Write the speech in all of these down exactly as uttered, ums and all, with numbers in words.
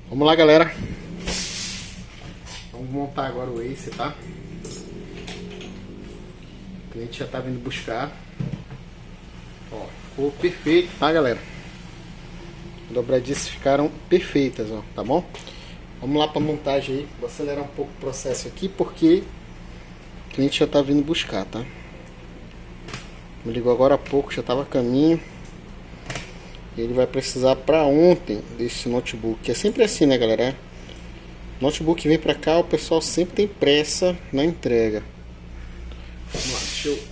Vamos lá, galera. Vamos montar agora o Ace, tá? O cliente já tá vindo buscar. Ó, ficou perfeito, tá, galera? Dobradiças ficaram perfeitas, ó, tá bom? Vamos lá para montagem aí. Vou acelerar um pouco o processo aqui porque o cliente já tá vindo buscar, tá? Me ligou agora há pouco, já tava a caminho. Ele vai precisar para ontem desse notebook. É sempre assim, né, galera? Notebook vem para cá, o pessoal sempre tem pressa na entrega. Vamos lá, deixa eu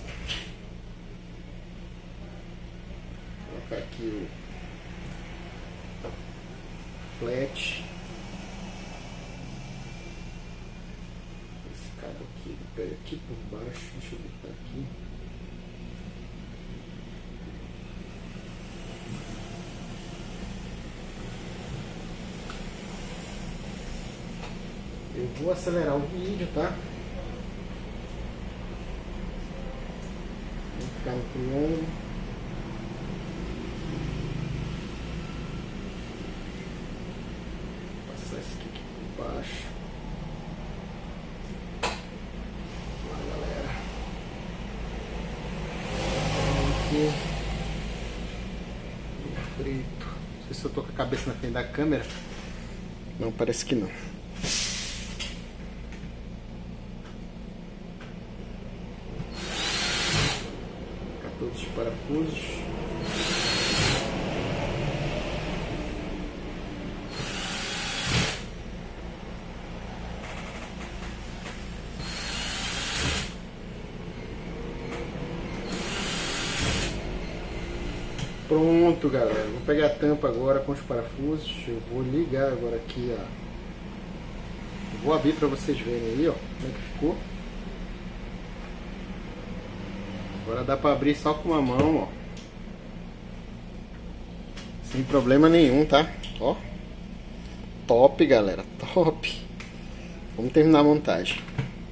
colocar aqui o flat. Esse cabo aqui, ele pega aqui por baixo. Deixa eu botar aqui. Eu vou acelerar o vídeo, tá? Vou ficar muito longo. Vou passar esse aqui, aqui por baixo. Vamos lá, galera. Aqui. Preto. Não sei se eu tô com a cabeça na frente da câmera. Não, parece que não. Todos os parafusos. Pronto, galera. Vou pegar a tampa agora com os parafusos. Eu vou ligar agora aqui, ó. Eu vou abrir para vocês verem aí, ó, como é que ficou. Agora dá para abrir só com uma mão, ó. Sem problema nenhum, tá? Ó. Top, galera. Top. Vamos terminar a montagem.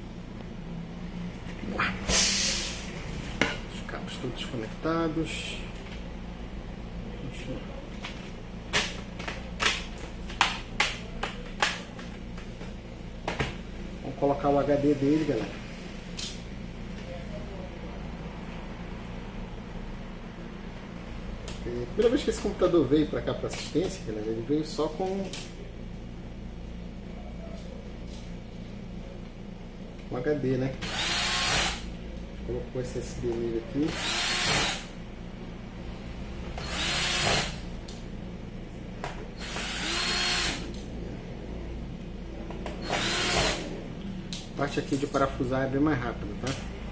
Vamos lá. Os cabos todos conectados. Vamos colocar o H D dele, galera. A primeira vez que esse computador veio para cá para assistência, galera, ele veio só com um H D, né? Colocou esse S S D nele aqui. A parte aqui de parafusar é bem mais rápida, tá?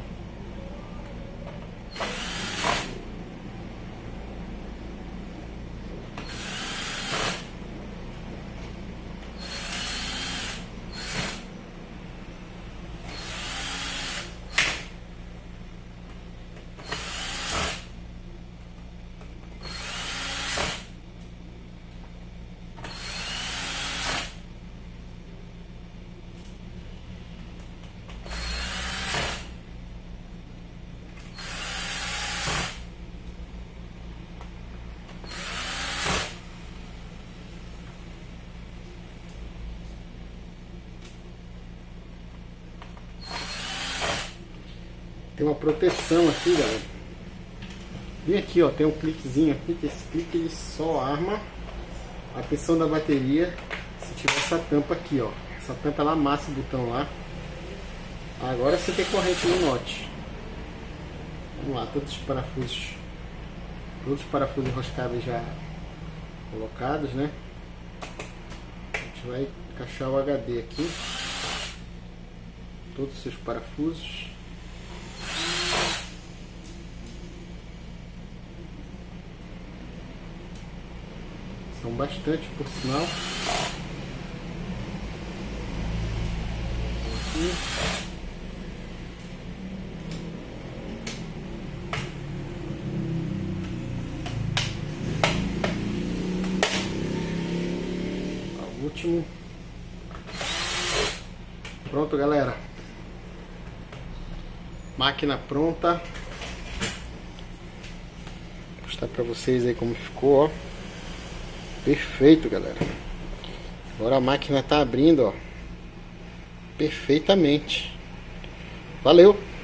Tem uma proteção aqui, galera. Bem aqui, ó, tem um cliquezinho aqui, que esse clique ele só arma a pressão da bateria se tiver essa tampa aqui, ó. Essa tampa ela amassa o botão lá. Agora você tem corrente no note. Vamos lá, todos os parafusos, todos os parafusos enroscáveis já colocados, né? A gente vai encaixar o H D aqui. Todos os seus parafusos. São bastante, por sinal. Aqui. O último. Pronto, galera. Máquina pronta. Vou mostrar pra vocês aí como ficou, ó. Perfeito, galera. Agora a máquina tá abrindo, ó, perfeitamente. Valeu!